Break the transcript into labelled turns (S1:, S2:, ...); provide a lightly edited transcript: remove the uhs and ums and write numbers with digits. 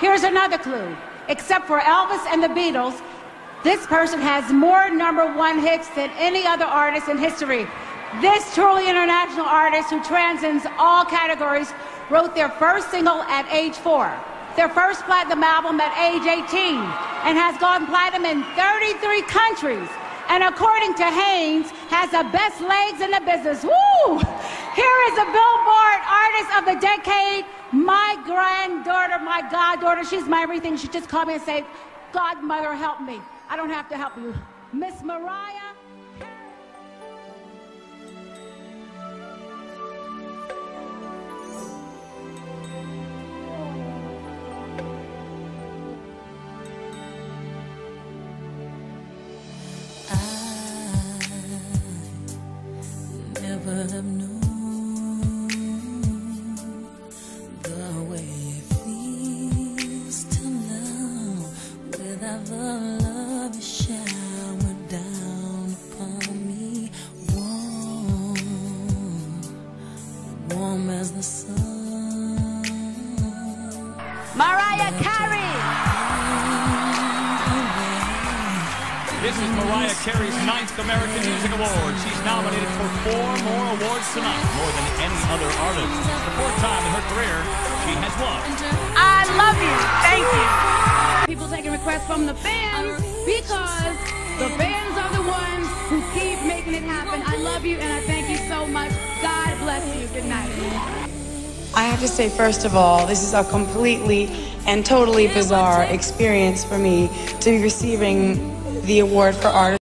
S1: Here's another clue. Except for Elvis and the Beatles, this person has more #1 hits than any other artist in history. This truly international artist who transcends all categories wrote their first single at age 4, their first platinum album at age 18, and has gone platinum in 33 countries. And according to Haynes, has the best legs in the business. Woo! Here is a Billboard Artist of the Decade, my granddaughter, my goddaughter. She's my everything. She just called me and said, "Godmother, help me." I don't have to help you. Miss Mariah Carey.
S2: I never have known the way it feels to love without the love you shower down upon me, warm as the sun.
S1: Mariah Carey.
S3: This is Mariah Carey's 9th American Music Award. She's nominated for 4 more awards tonight, more than any other artist. The 4th time in her career she has won.
S1: I love you. Thank you. People taking requests from the fans because the fans are the ones who keep making it happen. I love you and I thank you so much. God bless you. Good night.
S4: I have to say, first of all, this is a completely and totally bizarre experience for me to be receiving the award for artist.